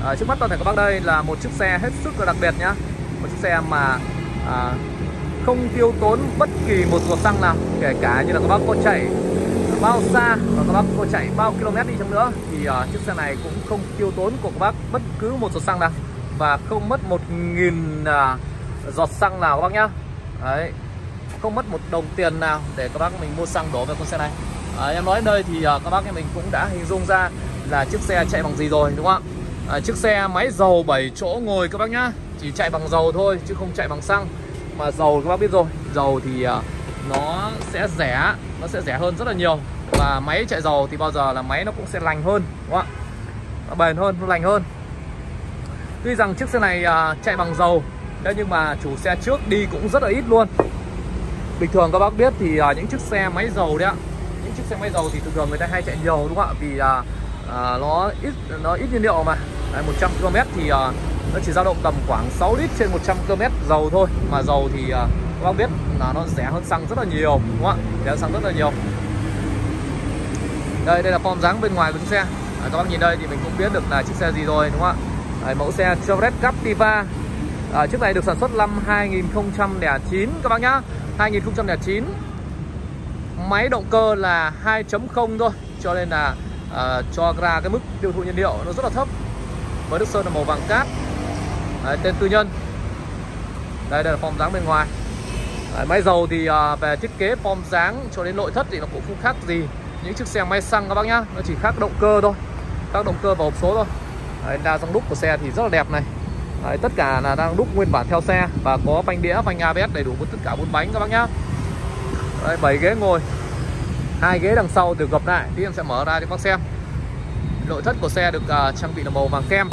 Trước mắt toàn thể các bác đây là một chiếc xe hết sức là đặc biệt nhá. Một chiếc xe mà không tiêu tốn bất kỳ một giọt xăng nào, kể cả như là các bác có chạy bao xa và các bác có chạy bao km đi chăng nữa thì chiếc xe này cũng không tiêu tốn của các bác bất cứ một giọt xăng nào, và không mất 1.000 giọt xăng nào các bác nhá. Đấy, không mất một đồng tiền nào để các bác mình mua xăng đổ vào con xe này. Em nói đến đây thì các bác mình cũng đã hình dung ra là chiếc xe chạy bằng gì rồi, đúng không ạ? Chiếc xe máy dầu 7 chỗ ngồi các bác nhá, chỉ chạy bằng dầu thôi chứ không chạy bằng xăng. Mà dầu các bác biết rồi, dầu thì nó sẽ rẻ hơn rất là nhiều. Và máy chạy dầu thì bao giờ là máy nó cũng sẽ lành hơn, đúng không ạ? Nó bền hơn, nó lành hơn. Tuy rằng chiếc xe này chạy bằng dầu, thế nhưng mà chủ xe trước đi cũng rất là ít luôn. Bình thường các bác biết thì những chiếc xe máy dầu đấy ạ, những chiếc xe máy dầu thì thường thường người ta hay chạy nhiều, đúng không ạ? Vì nó ít nhiên liệu mà. Đấy, 100 km thì nó chỉ dao động tầm khoảng 6 lít trên 100 km dầu thôi. Mà dầu thì các bác biết là nó rẻ hơn xăng rất là nhiều, đúng không ạ? Rẻ hơn xăng rất là nhiều. Đây là form dáng bên ngoài của chiếc xe. Các bác nhìn đây thì mình cũng biết được là chiếc xe gì rồi, đúng không ạ? Mẫu xe Chevrolet Captiva. Chiếc này được sản xuất năm 2009 các bác nhá. 2009. Máy động cơ là 2.0 thôi, cho nên là cho ra cái mức tiêu thụ nhiên liệu nó rất là thấp. Với nước sơn là màu vàng cát. Tên tư nhân. Đây là form dáng bên ngoài. Máy dầu thì về thiết kế, form dáng cho đến nội thất thì nó cũng không khác gì những chiếc xe máy xăng các bác nhá. Nó chỉ khác động cơ thôi, khác động cơ và hộp số thôi. Đa răng đúc của xe thì rất là đẹp này. Tất cả là đang đúc nguyên bản theo xe và có phanh đĩa, phanh ABS đầy đủ với tất cả 4 bánh các bác nhá. 7 ghế ngồi, 2 ghế đằng sau được gập lại, tí em sẽ mở ra cho các bác xem. Nội thất của xe được trang bị là màu vàng kem.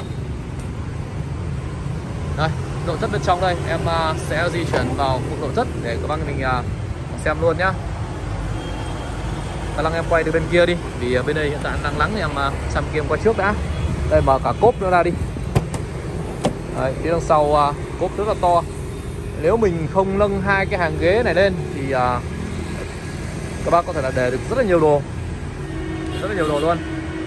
Đây, nội thất bên trong đây em sẽ di chuyển vào khu nội thất để các bác mình xem luôn nhá. Khả năng em quay từ bên kia đi, vì bên đây hiện tại nắng nắng thì em xem kia em quay trước đã. Đây, mở cả cốp nữa ra đi. Đấy, phía đằng sau cốp rất là to. Nếu mình không nâng hai cái hàng ghế này lên thì các bác có thể là để được rất là nhiều đồ, rất là nhiều đồ luôn.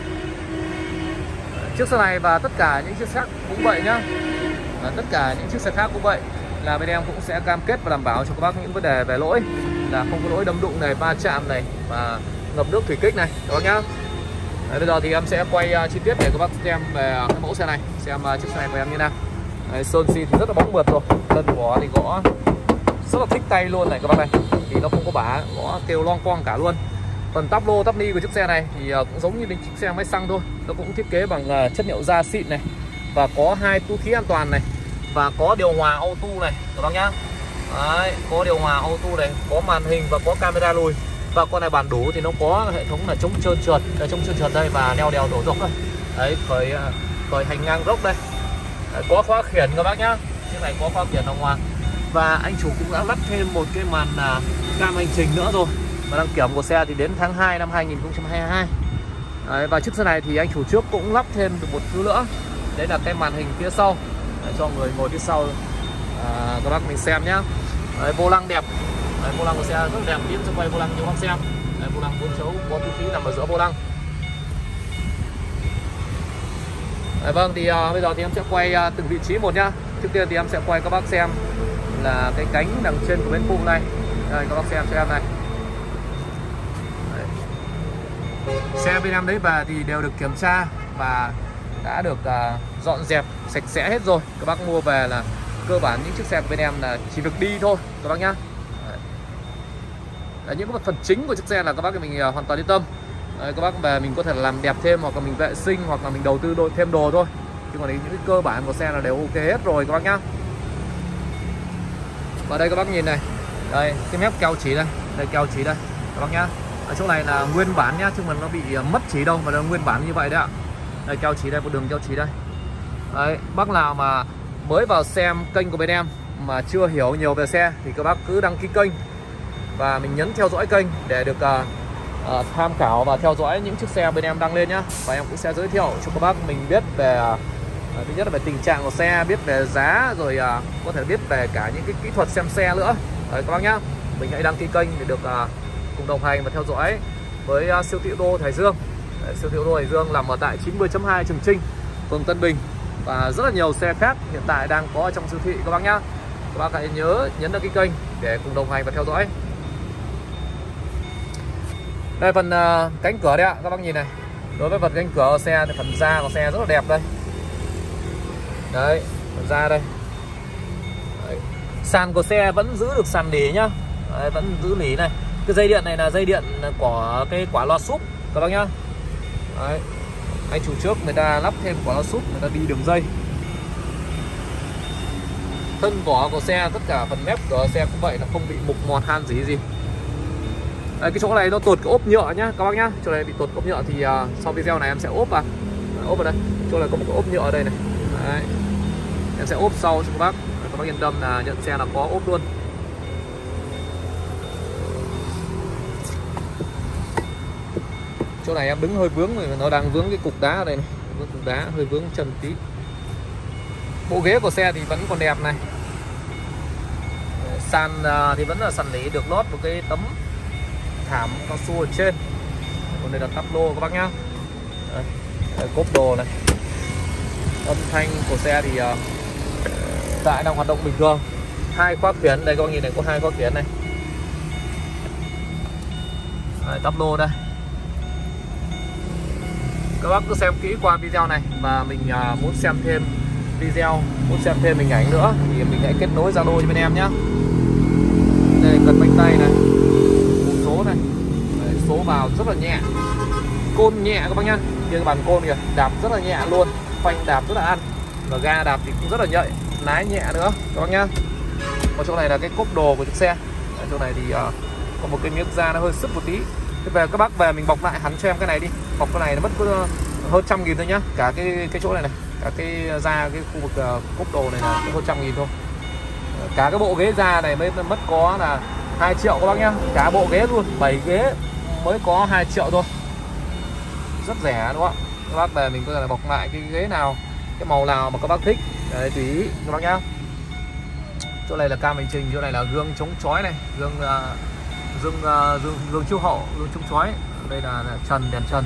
Chiếc xe này và tất cả những chiếc khác cũng vậy nhá. Tất cả những chiếc xe khác cũng vậy, là bên em cũng sẽ cam kết và đảm bảo cho các bác những vấn đề về lỗi là không có lỗi đâm đụng này, va chạm này và ngập nước thủy kích này các bác nhá. Đấy, bây giờ thì em sẽ quay chi tiết để các bác xem về cái mẫu xe này, xem chiếc xe này của em như nào. Đấy, sơn xi thì rất là bóng mượt rồi, thân vỏ thì gõ rất là thích tay luôn này các bác này, thì nó không có bả, gõ kêu loang quang cả luôn. Phần táp lô táp ni của chiếc xe này thì cũng giống như chiếc xe máy xăng thôi, nó cũng thiết kế bằng chất liệu da xịn này, và có 2 túi khí an toàn này, và có điều hòa auto này các bác nhá. Đấy, có điều hòa auto này, có màn hình và có camera lùi. Và con này bản đủ thì nó có hệ thống là chống trơn trượt, chống trơn trượt đây, và neo đèo đổ dốc đây. Đấy, khởi hành ngang dốc đây. Đấy, có khóa khiển các bác nhá. Chiếc này có khóa khiển đàng hoàng. Và anh chủ cũng đã lắp thêm một cái màn cam hành trình nữa rồi. Và đăng kiểm của xe thì đến tháng 2 năm 2022. Đấy, và chiếc xe này thì anh chủ trước cũng lắp thêm được một thứ nữa. Đấy là cái màn hình phía sau, để cho người ngồi phía sau các bác mình xem nhá. Đấy, vô lăng đẹp. Đấy, vô lăng của xe rất là đẹp, tiếp cho quay vô lăng cho các bác xem. Đấy, vô lăng 4 chấu, có túi khí nằm ở giữa vô lăng. Đấy, vâng, thì bây giờ thì em sẽ quay từng vị trí một nhá. Trước tiên thì em sẽ quay các bác xem là cái cánh đằng trên của bên phụ này. Đây, các bác xem cho em này. Đấy. Xe bên em đấy về thì đều được kiểm tra và đã được dọn dẹp sạch sẽ hết rồi. Các bác mua về là cơ bản những chiếc xe của bên em là chỉ việc đi thôi các bác nhá. Đấy, những cái phần chính của chiếc xe là các bác mình hoàn toàn yên tâm. Đấy, các bác về mình có thể làm đẹp thêm, hoặc là mình vệ sinh, hoặc là mình đầu tư thêm đồ thôi. Nhưng mà những cái cơ bản của xe là đều ok hết rồi các bác nhá. Và đây các bác nhìn này, đây cái mép keo chỉ đây, đây keo chỉ đây các bác nhá. Ở chỗ này là nguyên bản nhá, chứ mà nó bị mất chỉ đâu, mà nó nguyên bản như vậy đấy ạ. Đây keo chỉ đây, một đường keo chỉ đây. Đấy, bác nào mà mới vào xem kênh của bên em mà chưa hiểu nhiều về xe thì các bác cứ đăng ký kênh và mình nhấn theo dõi kênh để được tham khảo và theo dõi những chiếc xe bên em đăng lên nhá. Và em cũng sẽ giới thiệu cho các bác mình biết về thứ nhất là về tình trạng của xe, biết về giá, rồi có thể biết về cả những cái kỹ thuật xem xe nữa. Đấy, các bác nhá, mình hãy đăng ký kênh để được cùng đồng hành và theo dõi với siêu thị ô tô Hải Dương. Đấy, siêu thị ô tô Hải Dương nằm ở tại 90.2 Trường Chinh, phường Tân Bình, và rất là nhiều xe khác hiện tại đang có trong siêu thị các bác nhá. Các bác hãy nhớ nhấn đăng ký kênh để cùng đồng hành và theo dõi. Đây phần cánh cửa đấy ạ, các bác nhìn này. Đối với phần cánh cửa của xe thì phần da của xe rất là đẹp đây. Đấy, phần da đây. Đấy. Sàn của xe vẫn giữ được sàn nỉ nhá. Đấy, vẫn giữ nỉ này. Cái dây điện này là dây điện của cái quả loa súp các bác nhá. Đấy. Anh chủ trước người ta lắp thêm quả loa súp, người ta đi đường dây. Thân vỏ của xe, tất cả phần mép của xe cũng vậy, là không bị mục mọt han gì gì. Đấy, cái chỗ này nó tụt cái ốp nhựa nhá các bác nhá. Chỗ này bị tụt ốp nhựa thì sau video này em sẽ ốp vào. Ốp vào đây. Chỗ này có một cái ốp nhựa ở đây này. Đấy. Em sẽ ốp sau cho các bác. Các bác yên tâm là nhận xe là có ốp luôn. Chỗ này em đứng hơi vướng, nó đang vướng cái cục đá ở đây này. Vướng cục đá, hơi vướng chân tí. Bộ ghế của xe thì vẫn còn đẹp này. Sàn thì vẫn là sàn nỉ, được lót một cái tấm thảm cao su ở trên. Còn đây là tắp lô các bác nhá. Đây, cốp đồ này. Âm thanh của xe thì tại đang hoạt động bình thường. 2 khóa khiển, đây các bác nhìn này, có 2 khóa khiển này. Đây, tắp lô đây. Các bác cứ xem kỹ qua video này và mình muốn xem thêm video, muốn xem thêm hình ảnh nữa thì mình hãy kết nối Zalo cho bên em nhé. Đây cần bánh tay này, một số này. Đấy, số vào rất là nhẹ, côn nhẹ các bác nhá. Như bàn côn kìa, đạp rất là nhẹ luôn, phanh đạp rất là ăn, và ga đạp thì cũng rất là nhạy, lái nhẹ nữa các bác nhá. Ở chỗ này là cái cốp đồ của chiếc xe. Ở chỗ này thì có một cái miếng da nó hơi sứt một tí. Thế về các bác về mình bọc lại hẳn cho em cái này đi. Bọc cái này nó mất có hơn 100.000 thôi nhá. Cả cái chỗ này này, cả cái da cái khu vực cốp đồ này là hơn 100.000 thôi. Cả cái bộ ghế da này mới mất có là 2 triệu các bác nhá. Cả bộ ghế luôn, 7 ghế mới có 2 triệu thôi. Rất rẻ đúng không ạ? Các bác về mình có thể là bọc lại cái ghế nào, cái màu nào mà các bác thích. Đấy, tùy ý các bác nhá. Chỗ này là cam hành trình, chỗ này là gương chống chói này, gương chiếu hậu, gương chống chói. Đây là trần, đèn trần.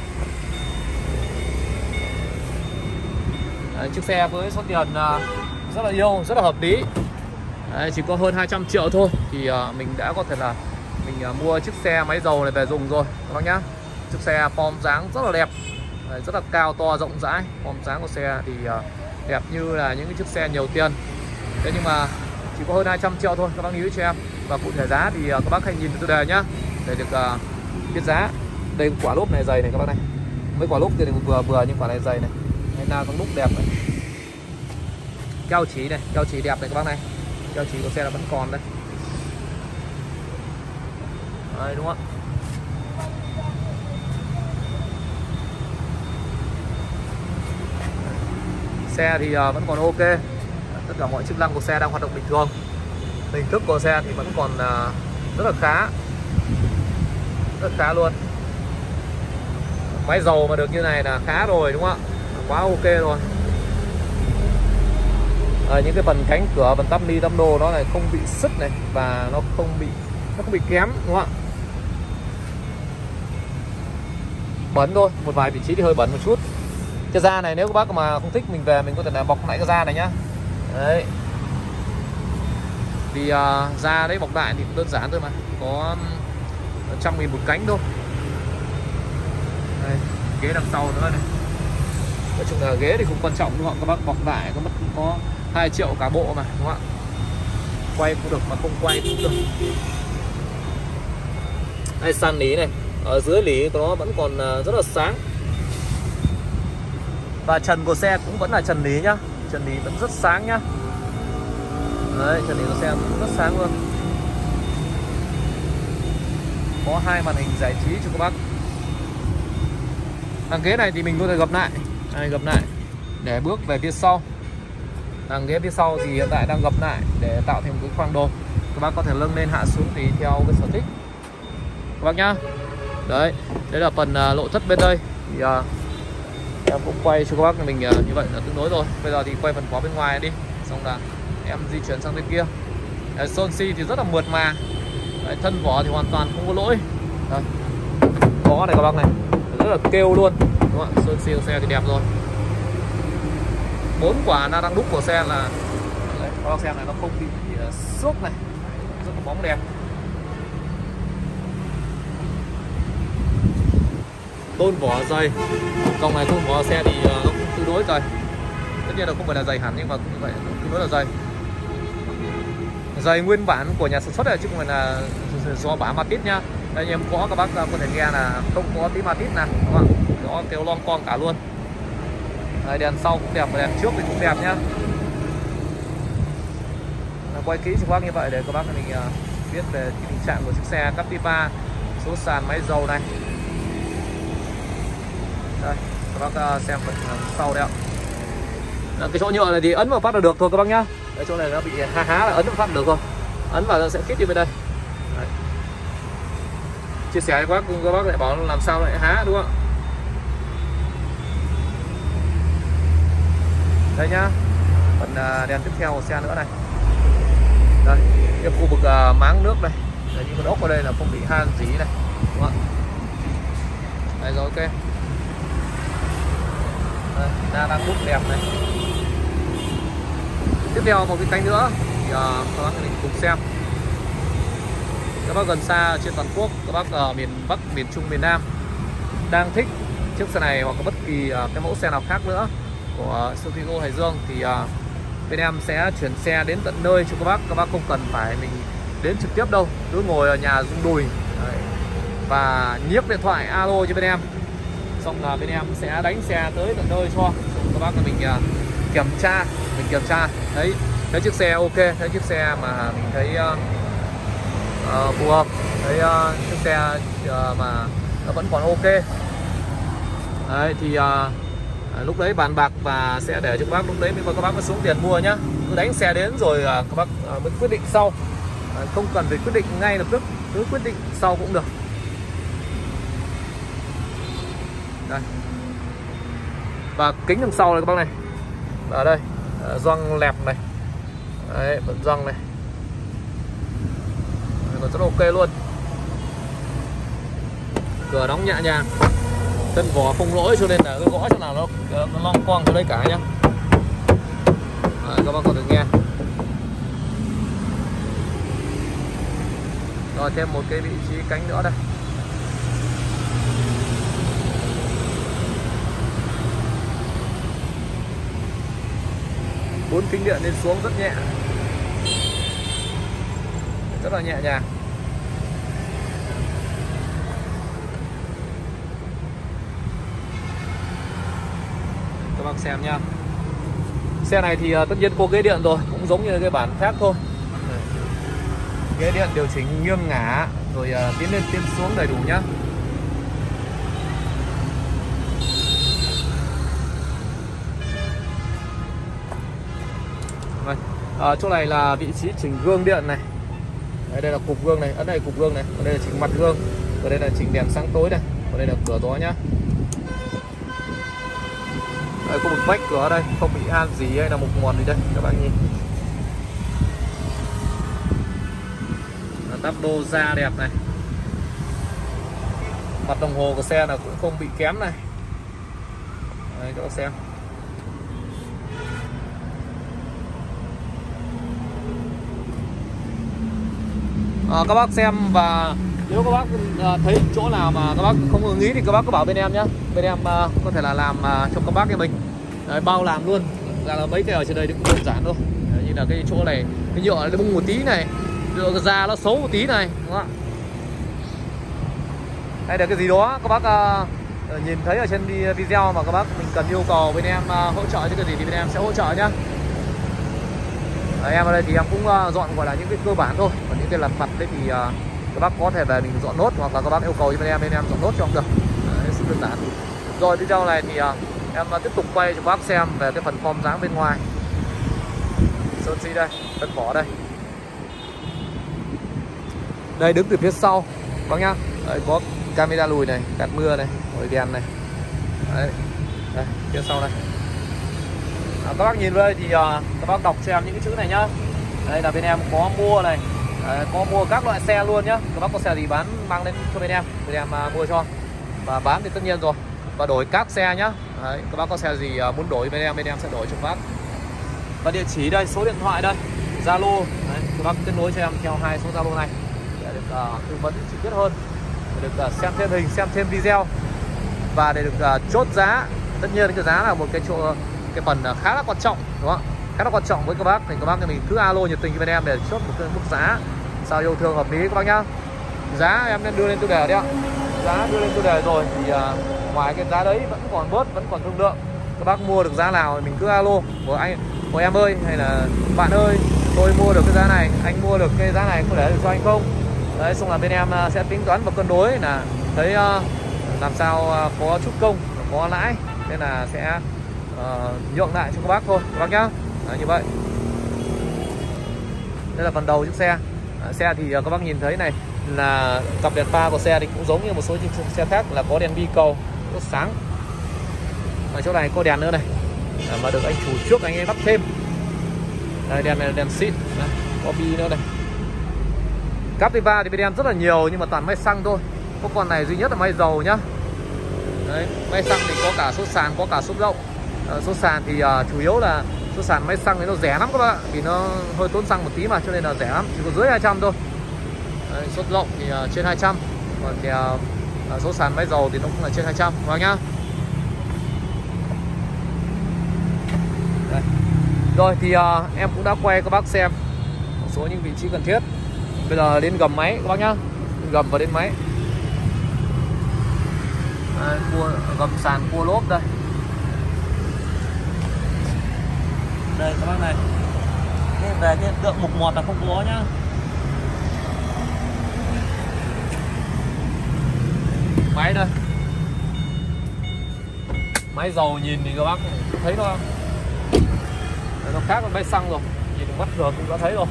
Đấy, chiếc xe với số tiền rất là yêu, rất là hợp lý. Đấy, chỉ có hơn 200 triệu thôi thì mình đã có thể là mình mua chiếc xe máy dầu này về dùng rồi các bác nhá. Chiếc xe form dáng rất là đẹp. Đấy, rất là cao to rộng rãi. Form dáng của xe thì đẹp như là những cái chiếc xe nhiều tiền. Thế nhưng mà chỉ có hơn 200 triệu thôi các bác lưu ý cho em. Và cụ thể giá thì các bác hãy nhìn từ đề nhá, để được biết giá. Đây quả lốp này dày này các bác này. Mấy quả lốp kia thì vừa nhưng quả này dày này. Hay là con lốp đẹp này. Keo chỉ này, keo chỉ đẹp này các bác này. Keo chỉ của xe là vẫn còn đây. Đấy, đúng không ạ? Xe thì vẫn còn ok. Tất cả mọi chức năng của xe đang hoạt động bình thường. Hình thức của xe thì vẫn còn rất là khá. Rất khá luôn. Máy dầu mà được như này là khá rồi đúng không ạ? Quá ok rồi. Những cái phần cánh cửa, phần tắp ni tắp đô nó này không bị sứt này, và nó không bị kém đúng không ạ? Bẩn thôi, một vài vị trí thì hơi bẩn một chút. Cái da này nếu các bác mà không thích mình về mình có thể là bọc lại cái da này nhá. Đấy. Vì da đấy bọc lại thì cũng đơn giản thôi mà, có 100.000 một cánh thôi. Đây, ghế đằng sau nữa này. Nói chung là ghế thì không quan trọng đúng không? Các bác bọc lại có 2 triệu cả bộ mà đúng không ạ? Quay cũng được mà không quay cũng được. Đây sàn nỉ này, ở dưới nỉ của nó vẫn còn rất là sáng. Và trần của xe cũng vẫn là trần nỉ nhá. Trần nỉ vẫn rất sáng nhá. Đấy, trần nỉ của xe cũng rất sáng luôn. Có 2 màn hình giải trí cho các bác. Hàng ghế này thì mình có thể gập lại. Đây, gập lại để bước về phía sau. Hàng ghế phía sau thì hiện tại đang gập lại để tạo thành một cái khoang đồ. Các bác có thể nâng lên hạ xuống tùy theo cái sở thích các bác nhá. Đấy, đấy là phần nội thất bên đây. Thì em cũng quay cho các bác mình như vậy là tương đối rồi. Bây giờ thì quay phần vỏ bên ngoài đi, xong là em di chuyển sang bên kia. Sơn si thì rất là mượt mà. Đấy, thân vỏ thì hoàn toàn không có lỗi. Đây, có này các bác này, rất là kêu luôn đúng không ạ? Sơn si của xe thì đẹp rồi. 4 quả na răng đúc của xe là đấy, các bác xem này, nó không bị xước này, rất là bóng đẹp. Tôn vỏ dày, dòng này tôn vỏ xe thì nó cũng tương đối dày, tất nhiên là không phải là dày hẳn nhưng mà cũng như vậy, tương đối là dày. Dày nguyên bản của nhà sản xuất này chứ không phải là do bả Matic nhá. Đây anh em có, các bác có thể nghe là không có tí Matic nào, các bạn, nó kêu lon con cả luôn. Đây, đèn sau cũng đẹp, đèn trước thì cũng đẹp nhá. Quay kỹ cho các bác như vậy để các bác mình biết về cái tình trạng của chiếc xe Captiva, số sàn, máy dầu này. Đây, các bác xem phần sau đây ạ. Cái chỗ nhựa này thì ấn vào phát là được thôi các bác nhá. Cái chỗ này nó bị há là ấn vào phát được thôi, ấn vào nó sẽ khít đi bên đây. Đấy. Chia sẻ với các bác lại bảo làm sao lại há, đúng không? Đây nhá, phần đèn tiếp theo của xe nữa này. Đây, cái khu vực máng nước này, đấy, những con ốc ở đây là không bị han gì này, đúng không? Đây rồi, ok. Đây, na răng đúc đẹp này. Tiếp theo một cái cánh nữa thì các bác mình cùng xem. Các bác gần xa trên toàn quốc, các bác ở miền Bắc, miền Trung, miền Nam đang thích chiếc xe này hoặc có bất kỳ cái mẫu xe nào khác nữa của siêu thị Hải Dương thì bên em sẽ chuyển xe đến tận nơi cho các bác không cần phải mình đến trực tiếp đâu, cứ ngồi ở nhà rung đùi. Đấy. Và nhấc điện thoại alo cho bên em, xong là bên em sẽ đánh xe tới tận nơi cho các bác, là mình kiểm tra thấy chiếc xe ok, thấy chiếc xe mà mình thấy phù hợp, thấy chiếc xe mà nó vẫn còn ok. Đấy, thì lúc đấy bàn bạc và sẽ để cho các bác, lúc đấy các bác mới xuống tiền mua nhá. Cứ đánh xe đến rồi các bác mới quyết định sau, không cần phải quyết định ngay lập tức, cứ quyết định sau cũng được. Đây. Và kính đằng sau này các bác này, ở đây gioăng lẹp này, đấy, vẫn gioăng này, còn rất ok luôn. Cửa đóng nhẹ nhàng, thân vỏ không lỗi cho nên là cái gõ chỗ nào nó long quang cho đây cả nhá. Đấy, các bác có thể nghe. Rồi thêm một cái vị trí cánh nữa đây. Bốn kính điện lên xuống rất nhẹ, rất là nhẹ nhàng. Các bác xem nha. Xe này thì tất nhiên có ghế điện rồi, cũng giống như cái bản khác thôi. Ghế điện điều chỉnh nghiêng ngả rồi tiến lên tiến xuống đầy đủ nhá. Chỗ này là vị trí chỉnh gương điện này. Đấy, đây là cục gương này, ấn đây cục gương này, ở đây là chỉnh mặt gương, ở đây là chỉnh đèn sáng tối này, ở đây là cửa gió nhá. Đây, có một vách cửa ở đây, không bị han gì hay là mục mòn gì đây, các bạn nhìn. Tắp đô da đẹp này. Mặt đồng hồ của xe là cũng không bị kém này. Đây, các bạn xem. Các bác xem, và nếu các bác thấy chỗ nào mà các bác không ưng ý thì các bác cứ bảo bên em nhé. Bên em có thể là làm cho các bác cái mình. Đấy, bao làm luôn. Ra là mấy cái ở trên đây cũng đơn giản thôi. Đấy, như là cái chỗ này, cái nhựa nó bung một tí này, nhựa da nó xấu một tí này, đúng không ạ? Hay là cái gì đó các bác nhìn thấy ở trên video mà các bác mình cần yêu cầu bên em hỗ trợ cho cái gì thì bên em sẽ hỗ trợ nhá. Em ở đây thì em cũng dọn gọi là những cái cơ bản thôi, còn những cái lặt vặt đấy thì các bác có thể về mình dọn nốt, hoặc là các bác yêu cầu cho bên em dọn nốt cho cũng được. Đấy, rất đơn giản. Rồi video này thì em tiếp tục quay cho các bác xem về cái phần form dáng bên ngoài. Sơn xi đây, thân vỏ đây. Đây, đứng từ phía sau bác nhá. Đấy, có camera lùi này, gạt mưa này, rồi đèn này. Đấy, đây, phía sau đây. Các bác nhìn đây thì các bác đọc cho em những cái chữ này nhá. Đây là bên em có mua này. Đấy, có mua các loại xe luôn nhá. Các bác có xe gì mang đến cho bên em mua cho. Và bán thì tất nhiên rồi. Và đổi các xe nhá. Đấy, các bác có xe gì muốn đổi bên em sẽ đổi cho các bác. Và địa chỉ đây, số điện thoại đây, Zalo, các bác kết nối cho em theo 2 số Zalo này để được tư vấn chi tiết hơn, để được xem thêm hình, xem thêm video và để được chốt giá. Tất nhiên cái giá là một cái phần khá là quan trọng, đúng không? Khá là quan trọng với các bác, thì các bác thì mình cứ alo nhiệt tình với bên em để chốt một cái mức giá sao yêu thương hợp lý các bác nhá. Giá em nên đưa lên tiêu đề đấy ạ. Giá đưa lên tiêu đề rồi thì ngoài cái giá đấy vẫn còn bớt, vẫn còn thương lượng. Các bác mua được giá nào thì mình cứ alo của em ơi, hay là bạn ơi, tôi mua được cái giá này, anh mua được cái giá này có để được cho anh không? Đấy, xong là bên em sẽ tính toán và cân đối là thấy làm sao có chút công, có lãi, nên là sẽ nhượng lại cho các bác thôi các bác nhá. Đấy, như vậy. Đây là phần đầu chiếc xe. Xe thì các bác nhìn thấy này là cặp đèn pha của xe thì cũng giống như một số chiếc xe khác là có đèn bi cầu rất sáng. Ở chỗ này có đèn nữa này, mà được anh chủ trước anh ấy lắp thêm. Đây, đèn này là đèn xịn, có bi nữa này. Cáp đi va thì bên em rất là nhiều nhưng mà toàn máy xăng thôi. Có con này duy nhất là máy dầu nhá. Đấy, máy xăng thì có cả số sàn, có cả số rộng. Số sàn thì chủ yếu là số sàn máy xăng thì nó rẻ lắm các bạn, vì nó hơi tốn xăng một tí mà, cho nên là rẻ lắm, chỉ có dưới 200 thôi. Đấy, số rộng thì trên 200, còn thì số sàn máy dầu thì nó cũng là trên 200 các bác nhá. Đây. Rồi thì em cũng đã quay các bác xem một số những vị trí cần thiết. Bây giờ đến gầm máy các bác nhá, gầm và đến máy. Đây, gầm sàn cua lốp đây. Đây các bác này, về cái hiện tượng mục mọt là không có nhá. Máy đây, máy dầu nhìn thì các bác thấy nó không? Nó khác với máy xăng rồi, nhìn mắt thường cũng đã thấy rồi.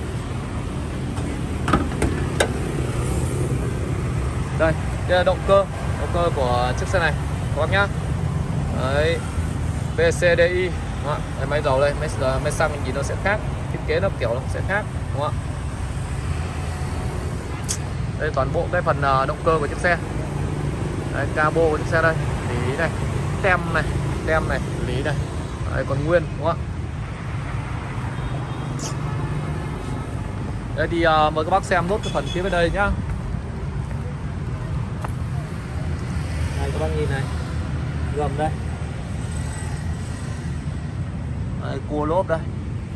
Đây, đây là động cơ của chiếc xe này các bác nhá. Đấy, VCDI. Đây, máy dầu đây, máy xăng nhìn nó sẽ khác, thiết kế nó kiểu nó sẽ khác, đúng không ạ? Đây toàn bộ cái phần động cơ của chiếc xe. Đây, cabo của chiếc xe đây, lý này, tem này, lý này. Đây, còn nguyên, đúng không ạ? Đây thì mời các bác xem nốt cái phần phía bên đây nhá. Đây các bác nhìn này, gầm đây. Đây, cua lốp đây.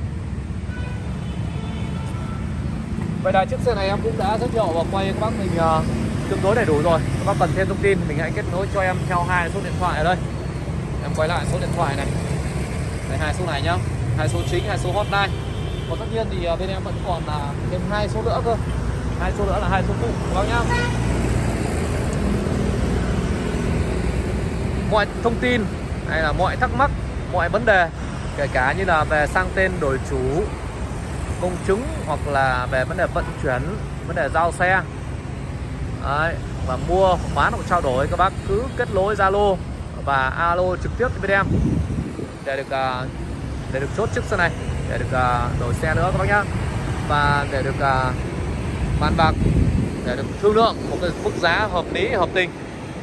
Vậy là chiếc xe này em cũng đã giới thiệu và quay các bác mình tương đối đầy đủ rồi. Các bác cần thêm thông tin mình hãy kết nối cho em theo 2 số điện thoại ở đây. Em quay lại số điện thoại này. Đây, 2 số này nhá, 2 số chính, 2 số hotline. Còn tất nhiên thì bên em vẫn còn thêm 2 số nữa cơ. 2 số nữa là 2 số phụ các bác nhá. Mọi thông tin hay là mọi thắc mắc, mọi vấn đề, kể cả như là về sang tên đổi chủ, công chứng, hoặc là về vấn đề vận chuyển, vấn đề giao xe. Đấy, và mua hoặc bán hoặc trao đổi, các bác cứ kết nối Zalo và alo trực tiếp với bên em để được chốt chiếc xe này, để được đổi xe nữa các bác nhá, và để được bàn bạc, để được thương lượng một cái mức giá hợp lý, hợp tình.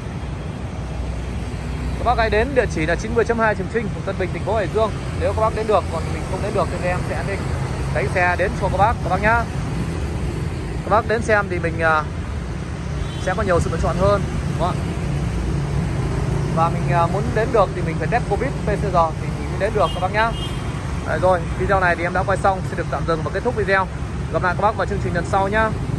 Các bác hãy đến địa chỉ là 90.2 Trường Trinh, Tân Bình, thành phố Hải Dương. Nếu các bác đến được, còn mình không đến được thì em sẽ lấy xe đến cho các bác nhá. Các bác đến xem thì mình sẽ có nhiều sự lựa chọn hơn, đúng không ạ? Và mình muốn đến được thì mình phải test Covid PCR thì mình mới đến được các bác nhá. Rồi, video này thì em đã quay xong, xin được tạm dừng và kết thúc video. Gặp lại các bác vào chương trình lần sau nhá.